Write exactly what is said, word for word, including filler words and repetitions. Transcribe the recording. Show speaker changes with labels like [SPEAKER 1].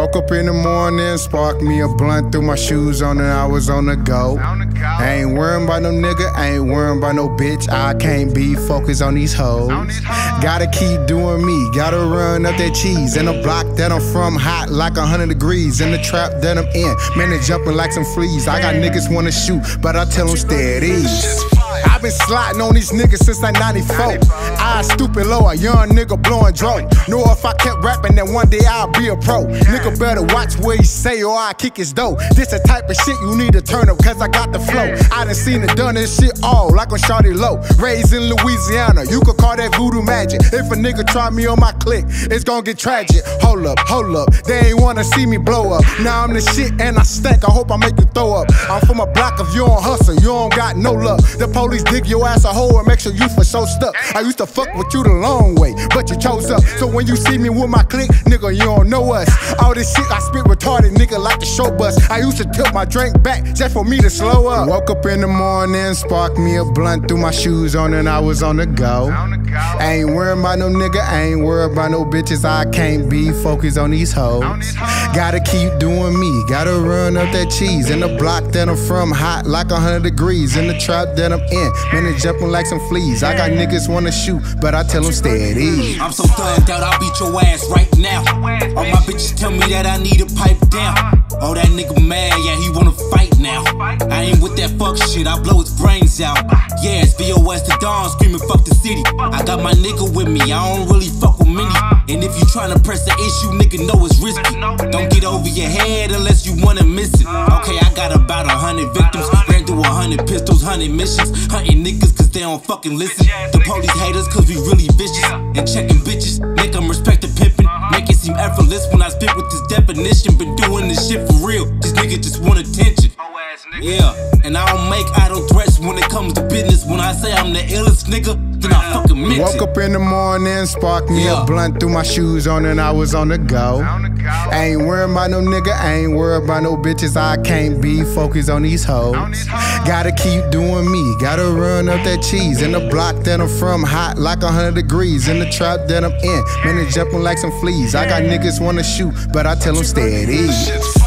[SPEAKER 1] Woke up in the morning, sparked me a blunt, threw my shoes on and I was on the go. I ain't worrying about no nigga, I ain't worrying about no bitch. I can't be focused on these hoes. Gotta keep doing me, gotta run up that cheese. In the block that I'm from, hot like a hundred degrees. In the trap that I'm in, man, they jumping like some fleas. I got niggas wanna shoot, but I tell them stay at ease. I've been sliding on these niggas since like ninety-four. I stupid low, a young nigga blowing dro. Know if I kept rapping, then one day I'll be a pro. Nigga better watch what he say or I kick his dough. This the type of shit you need to turn up, cause I got the flow. I done seen it, done this shit all, like on Shawty Low. Raised in Louisiana, you could call that voodoo magic. If a nigga try me on my click, it's gonna get tragic. Hold up, hold up, they ain't wanna see me blow up. Now I'm the shit and I stank, I hope I make you throw up. I'm from a block, if you don't hustle, you don't got no luck. The police dig your ass a hole and make sure you for so stuck. I used to fuck with you the long way, but you chose up. So when you see me with my clique, nigga, you don't know us. All this shit I spit retarded, nigga, like the show bus. I used to tilt my drink back just for me to slow up. Woke up in the morning, sparked me a blunt, threw my shoes on and I was on the go. I ain't worried about no nigga, I ain't worried about no bitches. I can't be focused on these hoes. Gotta keep doing me, gotta run up that cheese. In the block that I'm from, hot like a hundred degrees. In the trap that I'm in, man, they jumping like some fleas. I got niggas wanna shoot, but I tell them stay at ease.
[SPEAKER 2] I'm so thugged out, I'll beat your ass right now. All my bitches tell me that I need a pipe down. Oh, that nigga mad, yeah, he wanna fight now. I ain't with that fuck shit, I blow his brains out. Yeah, it's V O S to Dawn, screaming fuck the city. I got my nigga with me, I don't really fuck with many. And if you tryna press the issue, nigga, know it's risky. Don't get over your head unless you wanna miss it. Okay, I got about a hundred victims, ran through a hundred pistols, hundred missions. Hunting niggas cause they don't fucking listen. The police hate us cause we really vicious. And checking bitches, make them respect the pimpin'. Make it seem effortless when I spit with this definition. Been doing this shit for real, these niggas just want attention. Yeah, and I don't make idle threats when it comes to business. When I say I'm the illest nigga, then I fucking meant it.
[SPEAKER 1] Woke up in the morning, sparked me
[SPEAKER 2] Yeah.
[SPEAKER 1] a blunt, threw my shoes on and I was on the go. I ain't worried about no nigga, I ain't worried about no bitches. I can't be focused on these hoes. Gotta keep doing me, gotta run up that cheese. In the block that I'm from, hot like a hundred degrees. In the trap that I'm in, man, they jumping like some fleas. I got niggas wanna shoot, but I tell them stay at ease.